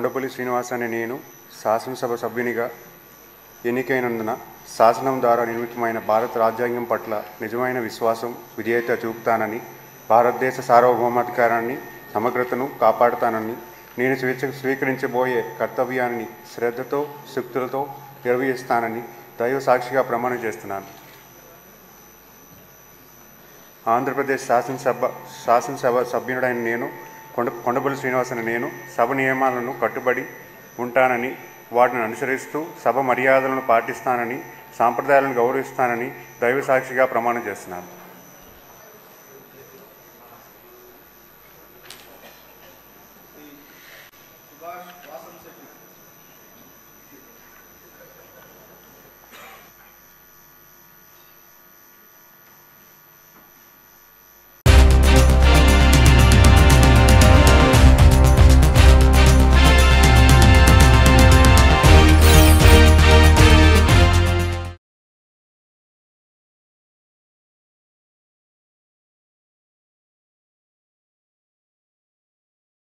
కొండపల్లి శ్రీనివాస్ అనే నేను శాసనసభ సభ్యునిగా ఎన్నికైనందున శాసనం ద్వారా నిర్మితమైన భారత రాజ్యాంగం పట్ల నిజమైన విశ్వాసం, విధేయత చూపుతానని, భారతదేశ సార్వభౌమాధికారాన్ని, సమగ్రతను కాపాడుతానని, నేను స్వీకరించబోయే కర్తవ్యాన్ని శ్రద్ధతో, శక్తులతో నిర్వహిస్తానని దైవ సాక్షిగా ప్రమాణం చేస్తున్నాను. ఆంధ్రప్రదేశ్ శాసనసభ సభ్యుడైన నేను కొండపల్లి శ్రీనివాస్ అనే నేను సభ నియమాలను కట్టుబడి ఉంటానని, వాటిని అనుసరిస్తూ సభ మర్యాదలను పాటిస్తానని, సాంప్రదాయాలను గౌరవిస్తానని దైవ సాక్షిగా ప్రమాణం చేస్తున్నాను.